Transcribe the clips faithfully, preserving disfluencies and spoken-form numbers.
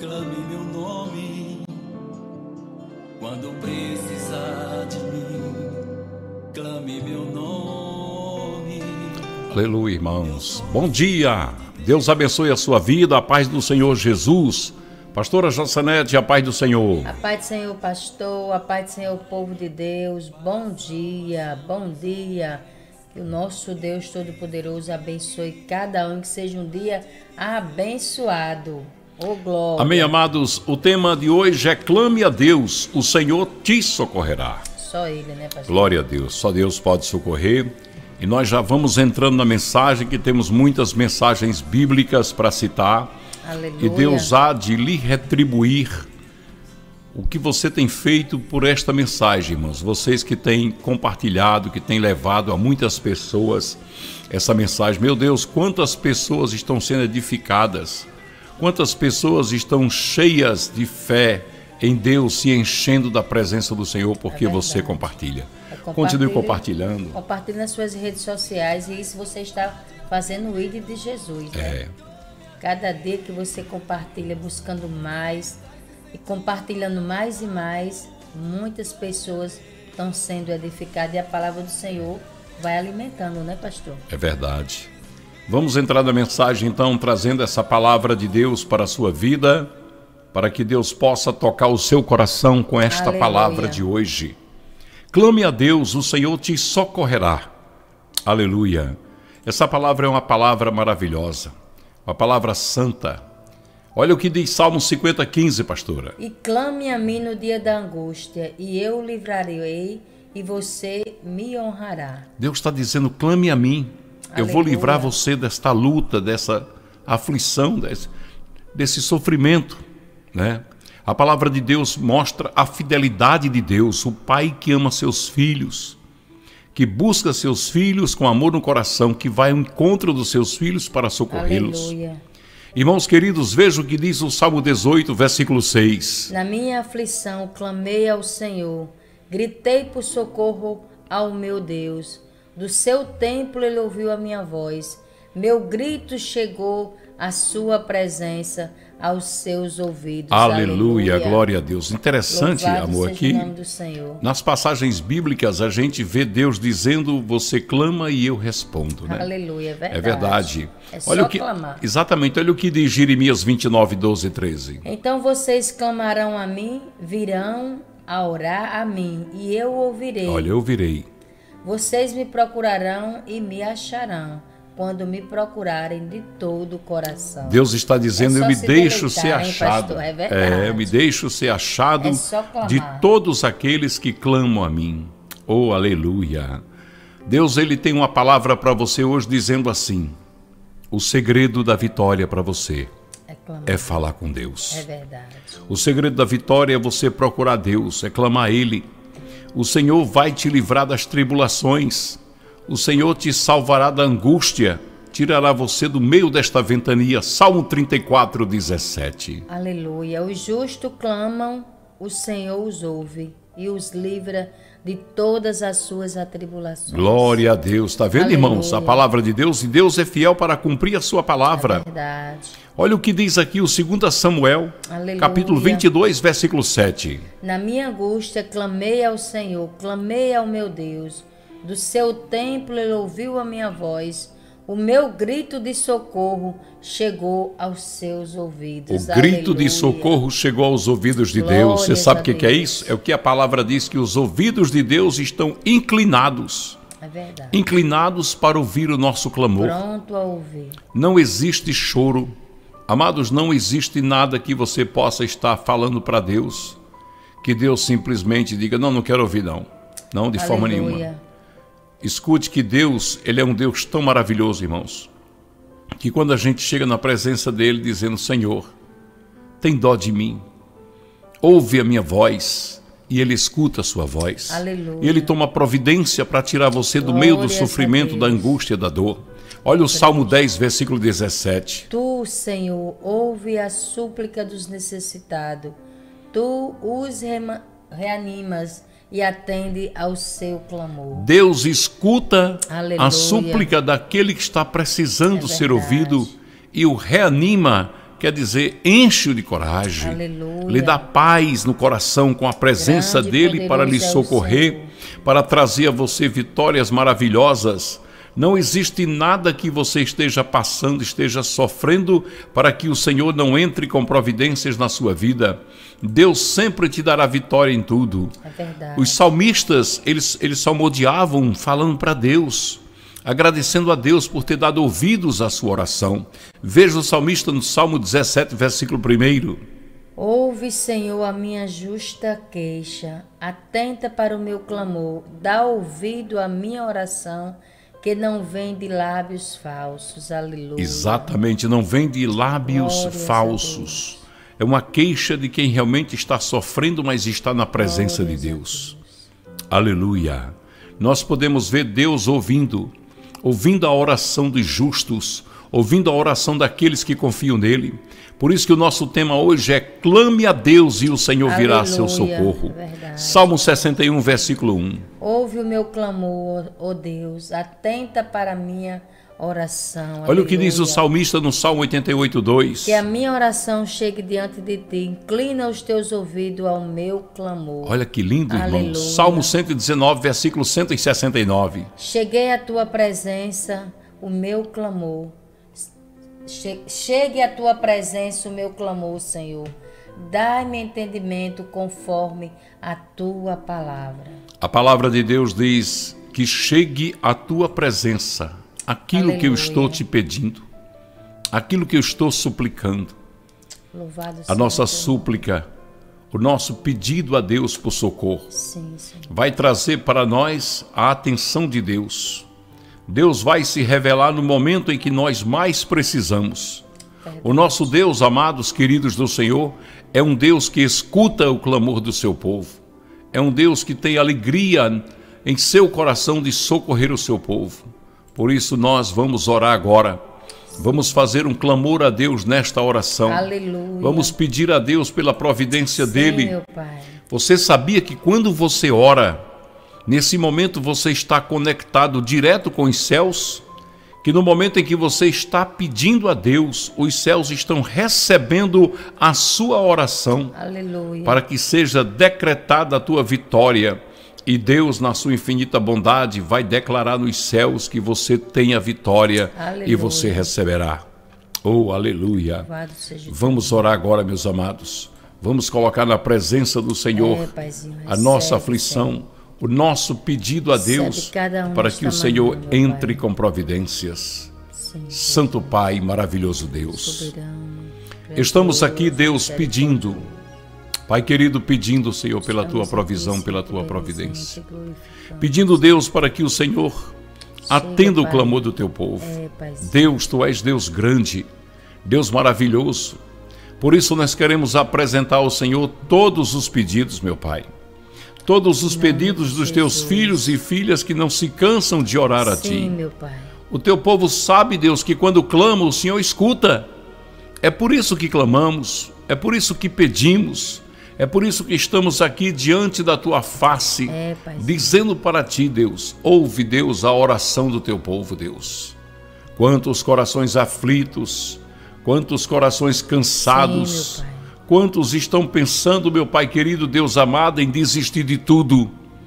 clame meu nome, quando precisar de mim, clame meu nome. Aleluia, irmãos. Bom dia. Deus abençoe a sua vida, a paz do Senhor Jesus. Pastora Jossanete, a paz do Senhor. A paz do Senhor, pastor, a paz do Senhor, povo de Deus. Bom dia, bom dia. Que o nosso Deus Todo-Poderoso abençoe cada um, que seja um dia abençoado. Ô, glória. Amém, amados. O tema de hoje é clame a Deus, o Senhor te socorrerá. Só Ele, né, pastor? Glória a Deus, só Deus pode socorrer. E nós já vamos entrando na mensagem, que temos muitas mensagens bíblicas para citar. Aleluia. E Deus há de lhe retribuir o que você tem feito por esta mensagem, irmãos. Vocês que têm compartilhado, que têm levado a muitas pessoas essa mensagem. Meu Deus, quantas pessoas estão sendo edificadas, quantas pessoas estão cheias de fé em Deus, se enchendo da presença do Senhor, porque é você compartilha. É, continue compartilhando. Compartilhe nas suas redes sociais, e isso você está fazendo o I D de Jesus, né? É. Cada dia que você compartilha, buscando mais e compartilhando mais e mais, muitas pessoas estão sendo edificadas e a palavra do Senhor vai alimentando, né, pastor? É verdade. Vamos entrar na mensagem, então, trazendo essa palavra de Deus para a sua vida, para que Deus possa tocar o seu coração com esta Aleluia. Palavra de hoje. Clame a Deus, o Senhor te socorrerá. Aleluia. Essa palavra é uma palavra maravilhosa. Uma palavra santa. Olha o que diz Salmo cinquenta, quinze, pastora. E clame a mim no dia da angústia, e eu o livrarei, e você me honrará. Deus está dizendo, clame a mim. Aleluia. Eu vou livrar você desta luta, dessa aflição, desse, desse sofrimento, né? A palavra de Deus mostra a fidelidade de Deus, o pai que ama seus filhos, que busca seus filhos com amor no coração, que vai ao encontro dos seus filhos para socorrê-los. Irmãos queridos, veja o que diz o Salmo dezoito, versículo seis. Na minha aflição clamei ao Senhor, gritei por socorro ao meu Deus. Do seu templo ele ouviu a minha voz, meu grito chegou à sua presença, aos seus ouvidos. Aleluia, Aleluia. Glória a Deus. Interessante, Louvado amor, seja aqui o nome do Senhor. Nas passagens bíblicas a gente vê Deus dizendo, você clama e eu respondo, né? Aleluia, é verdade. É verdade. É olha só o que, clamar. Exatamente, olha o que diz Jeremias vinte e nove, doze e treze. Então vocês clamarão a mim, virão a orar a mim, e eu ouvirei. Olha, eu ouvirei. Vocês me procurarão e me acharão, quando me procurarem de todo o coração. Deus está dizendo, é eu me se deixo deleitar, ser achado. Hein, pastor? É, é, eu me deixo ser achado é de todos aqueles que clamam a mim. Oh, aleluia. Deus, ele tem uma palavra para você hoje dizendo assim, o segredo da vitória para você é, é falar com Deus. É verdade. O segredo da vitória é você procurar Deus, é clamar a Ele. O Senhor vai te livrar das tribulações. O Senhor te salvará da angústia, tirará você do meio desta ventania. Salmo trinta e quatro, dezessete. Aleluia. Os justos clamam, o Senhor os ouve e os livra de todas as suas atribulações. Glória a Deus. Está vendo, Aleluia. Irmãos? A palavra de Deus, e Deus é fiel para cumprir a sua palavra. É verdade. Olha o que diz aqui o segundo Samuel, Aleluia. Capítulo vinte e dois, versículo sete. Na minha angústia clamei ao Senhor, clamei ao meu Deus. Do seu templo ele ouviu a minha voz. O meu grito de socorro chegou aos seus ouvidos. O grito Aleluia. De socorro chegou aos ouvidos de Glórias Deus. Você sabe o que, que é Deus. isso? É o que a palavra diz, que os ouvidos de Deus estão inclinados. É verdade. Inclinados para ouvir o nosso clamor. Pronto a ouvir. Não existe choro. Amados, não existe nada que você possa estar falando para Deus, que Deus simplesmente diga, não, não quero ouvir não. Não, de Aleluia. Forma nenhuma. Escute que Deus, ele é um Deus tão maravilhoso, irmãos, que quando a gente chega na presença dele dizendo, Senhor, tem dó de mim, ouve a minha voz, e ele escuta a sua voz. Aleluia. E ele toma providência para tirar você do Glórias meio do sofrimento, da angústia, da dor. Olha o Salmo dez, versículo dezessete. Tu, Senhor, ouve a súplica dos necessitados, tu os reanimas e atende ao seu clamor. Deus escuta Aleluia. A súplica daquele que está precisando é ser ouvido e o reanima quer dizer enche-o de coragem. Aleluia. Lhe dá paz no coração com a presença Grande, dele para lhe poderoso é o socorrer, Senhor. para trazer a você vitórias maravilhosas. Não existe nada que você esteja passando, esteja sofrendo, para que o Senhor não entre com providências na sua vida. Deus sempre te dará vitória em tudo. É verdade. Os salmistas, eles, eles salmodiavam falando para Deus, agradecendo a Deus por ter dado ouvidos à sua oração. Veja o salmista no Salmo dezessete, versículo primeiro. Ouve, Senhor, a minha justa queixa, atenta para o meu clamor, dá ouvido à minha oração, que não vem de lábios falsos. Aleluia. Exatamente, não vem de lábios Glórias falsos. É uma queixa de quem realmente está sofrendo, mas está na presença Glórias de Deus. Aleluia. Nós podemos ver Deus ouvindo, ouvindo a oração dos justos, ouvindo a oração daqueles que confiam nele. Por isso que o nosso tema hoje é clame a Deus e o Senhor virá a seu Aleluia, socorro. verdade. Salmo sessenta e um, versículo um. Ouve o meu clamor, ó Deus, atenta para a minha oração. Olha o que diz o Aleluia. salmista no Salmo oitenta e oito, dois. Que a minha oração chegue diante de ti, inclina os teus ouvidos ao meu clamor. Olha que lindo, irmão. Aleluia. Salmo cento e dezenove, versículo cento e sessenta e nove. Cheguei à tua presença, o meu clamor. Che- Chegue à tua presença o meu clamor, Senhor. Dai-me entendimento conforme a tua palavra. A palavra de Deus diz que chegue à tua presença aquilo que eu Aleluia. estou te pedindo, aquilo que eu estou suplicando. Louvado A seja nossa teu súplica, o nosso pedido a Deus por socorro, nome. Sim, Senhor. vai trazer para nós a atenção de Deus. Deus vai se revelar no momento em que nós mais precisamos. O nosso Deus, amados, queridos do Senhor, é um Deus que escuta o clamor do seu povo. É um Deus que tem alegria em seu coração de socorrer o seu povo. Por isso nós vamos orar agora. Vamos fazer um clamor a Deus nesta oração. Aleluia. Vamos pedir a Deus pela providência Sim, dele. meu Pai. Você sabia que quando você ora, nesse momento você está conectado direto com os céus? Que no momento em que você está pedindo a Deus, os céus estão recebendo a sua oração Aleluia. para que seja decretada a tua vitória. E Deus, na sua infinita bondade, vai declarar nos céus que você tem a vitória. Aleluia. E você receberá. Oh, aleluia. Louvado seja teu Vamos orar agora, meus amados. Vamos colocar na presença do Senhor É, Paizinho, a nossa recebe, aflição, o nosso pedido a Recebe Deus, cada um para que o nesta Senhor manhã, meu entre Pai. com providências. Sim, Santo Pai, maravilhoso Deus. soberano, Estamos aqui, grandioso, Deus, pedindo, misericórdia. Pai querido, pedindo, Senhor, pela tua Estamos provisão, aqui, pela tua Senhor, providência. presente, glorificando. Pedindo, Deus, para que o Senhor atenda o Pai. clamor do teu povo. É, Paizinho. Deus, tu és Deus grande, Deus maravilhoso. Por isso nós queremos apresentar ao Senhor todos os pedidos, meu Pai. Todos os pedidos dos teus Jesus. filhos e filhas que não se cansam de orar a Sim, ti. meu Pai. O teu povo sabe, Deus, que quando clama, o Senhor escuta. É por isso que clamamos, é por isso que pedimos, é por isso que estamos aqui diante da tua face, É, Paizinho. dizendo para ti, Deus, ouve, Deus, a oração do teu povo, Deus. Quantos corações aflitos, quantos corações cansados, Sim, meu Pai. quantos estão pensando, meu Pai querido, Deus amado, em desistir de tudo.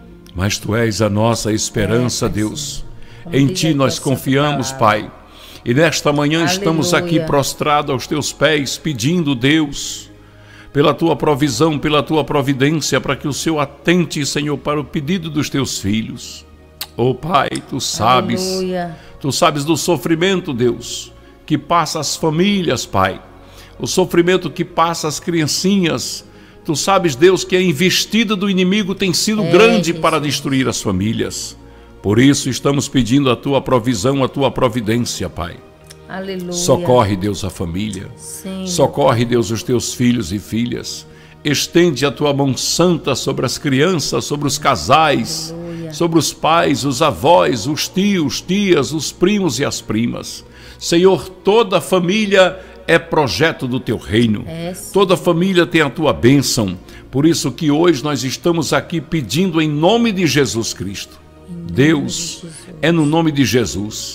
Mas tu és a nossa esperança, É, Paizinho. Deus. Como Em diz ti a nós tua confiamos, santa palavra. Pai. E nesta manhã estamos aqui Aleluia. prostrados aos teus pés, pedindo, Deus, pela tua provisão, pela tua providência, para que o Senhor atente, Senhor, para o pedido dos teus filhos. Oh, Pai, tu sabes, Aleluia. tu sabes do sofrimento, Deus, que passa as famílias, Pai. O sofrimento que passa as criancinhas. Tu sabes, Deus, que a investida do inimigo tem sido É, grande Jesus. para destruir as famílias. Por isso estamos pedindo a tua provisão, a tua providência, Pai. Aleluia. Socorre, Deus, a família. Sim, Socorre, Deus, os teus filhos e filhas. Estende a tua mão santa sobre as crianças, sobre os casais, Aleluia. sobre os pais, os avós, os tios, tias, os primos e as primas. Senhor, toda a família é projeto do teu reino. É, sim. Toda a família tem a tua bênção. Por isso que hoje nós estamos aqui pedindo em nome de Jesus Cristo. Deus, de Jesus. é no nome de Jesus.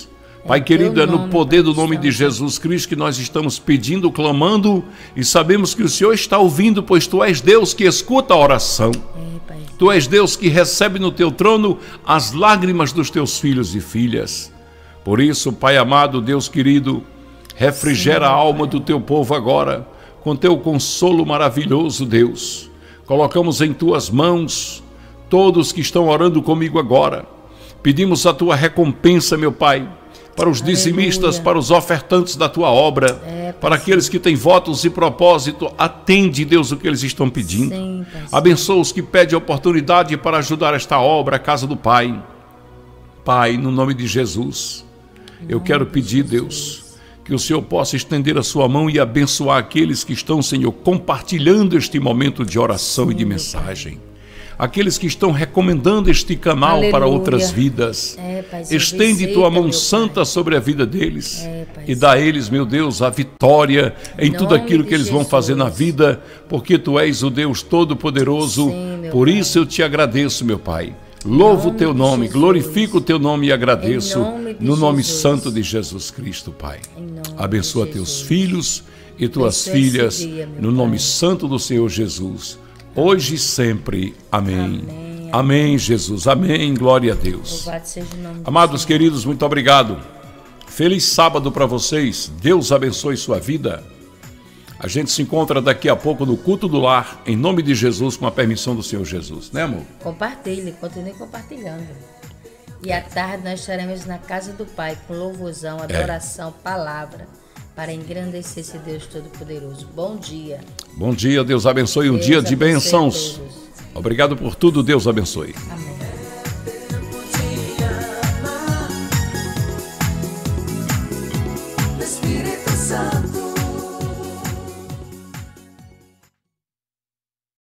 Pai querido, é no nome, poder Pai do nome de Santo. Jesus Cristo que nós estamos pedindo, clamando e sabemos que o Senhor está ouvindo, pois Tu és Deus que escuta a oração. É, Pai. Tu és Deus que recebe no Teu trono as lágrimas dos Teus filhos e filhas. Por isso, Pai amado, Deus querido, refrigera Sim, a alma Pai. do Teu povo agora com Teu consolo maravilhoso, Deus. Colocamos em Tuas mãos todos que estão orando comigo agora. Pedimos a Tua recompensa, meu Pai, para os Aleluia. dizimistas, para os ofertantes da Tua obra, É, Pai para aqueles que têm votos e propósito. Atende, Deus, o que eles estão pedindo. Sim, Pai Santo. Abençoa os que pedem oportunidade para ajudar esta obra, a casa do Pai. Pai, no nome de Jesus, eu quero pedir, Deus, que o Senhor possa estender a sua mão e abençoar aqueles que estão, Senhor, compartilhando este momento de oração e de mensagem. Aqueles que estão recomendando este canal Aleluia. para outras vidas. É, Pai Santo, Estende visita, Tua mão meu santa Pai. sobre a vida deles É, Pai e dá a eles, meu Deus, a vitória em Em tudo nome aquilo de que eles vão Jesus. fazer na vida, porque Tu és o Deus Todo-Poderoso. Sim, meu Por Pai. isso eu te agradeço, meu Pai. Louvo o nome Teu de nome, Jesus. glorifico o Teu nome e agradeço Em nome de no nome Jesus. santo de Jesus Cristo, Pai. Em nome Abençoa de Teus Jesus. filhos e Tuas Abençoa esse filhas, dia, meu no nome Pai. santo do Senhor Jesus, hoje e sempre. Amém. Amém. Amém, Jesus. Amém. Glória a Deus. Louvado seja o nome do Amados Senhor. queridos, muito obrigado. Feliz sábado para vocês. Deus abençoe sua vida. A gente se encontra daqui a pouco no culto do lar, em nome de Jesus, com a permissão do Senhor Jesus. Né, amor? Compartilhe, continue compartilhando. E à tarde nós estaremos na casa do Pai com louvorzão, adoração, palavra, para engrandecer esse Deus Todo-Poderoso. Bom dia. Bom dia, Deus abençoe um Deus dia de abençoe a bênçãos. todos. Obrigado por tudo, Deus abençoe. Amém.